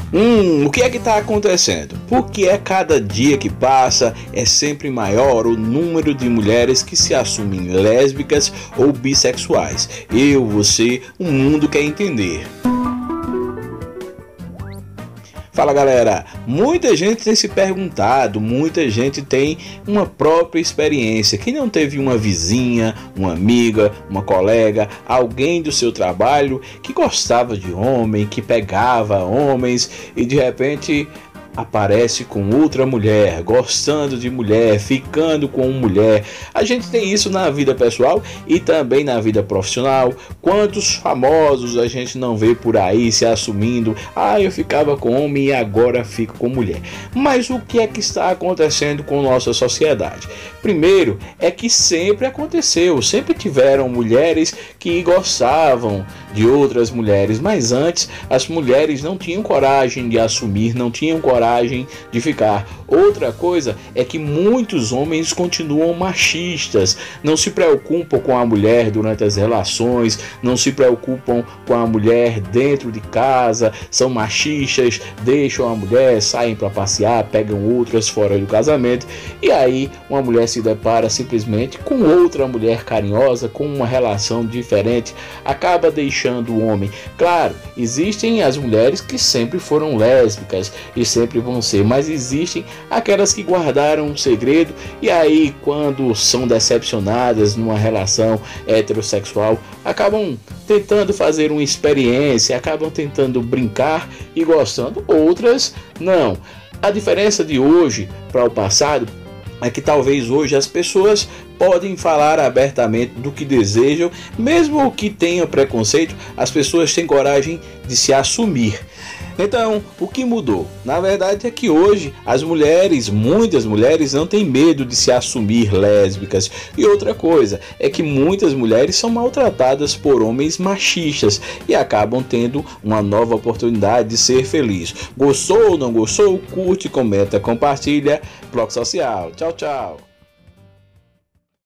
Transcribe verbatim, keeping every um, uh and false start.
Hum, o que é que está acontecendo? Porque é cada dia que passa é sempre maior o número de mulheres que se assumem lésbicas ou bissexuais. Eu, você, o mundo quer entender. Fala galera, muita gente tem se perguntado, muita gente tem uma própria experiência. Quem não teve uma vizinha, uma amiga, uma colega, alguém do seu trabalho que gostava de homem, que pegava homens e de repente aparece com outra mulher, gostando de mulher, ficando com mulher. A gente tem isso na vida pessoal e também na vida profissional. Quantos famosos a gente não vê por aí se assumindo: ah, eu ficava com homem e agora fico com mulher. Mas o que é que está acontecendo com nossa sociedade? Primeiro, é que sempre aconteceu, sempre tiveram mulheres que gostavam de outras mulheres, mas antes as mulheres não tinham coragem de assumir, não tinham coragem de ficar. Outra coisa é que muitos homens continuam machistas, não se preocupam com a mulher durante as relações, não se preocupam com a mulher dentro de casa, são machistas, deixam a mulher, saem para passear, pegam outras fora do casamento, e aí uma mulher se depara simplesmente com outra mulher carinhosa, com uma relação diferente, acaba deixando o homem. Claro, existem as mulheres que sempre foram lésbicas e sempre vão ser, mas existem aquelas que guardaram um segredo e aí quando são decepcionadas numa relação heterossexual, acabam tentando fazer uma experiência, acabam tentando brincar e gostando, outras não. A diferença de hoje para o passado é que talvez hoje as pessoas podem falar abertamente do que desejam, mesmo que tenham preconceito, as pessoas têm coragem de se assumir. Então, o que mudou? Na verdade é que hoje as mulheres, muitas mulheres não têm medo de se assumir lésbicas. E outra coisa é que muitas mulheres são maltratadas por homens machistas e acabam tendo uma nova oportunidade de ser feliz. Gostou ou não gostou? Curte, comenta, compartilha. Bloco Social. Tchau, tchau.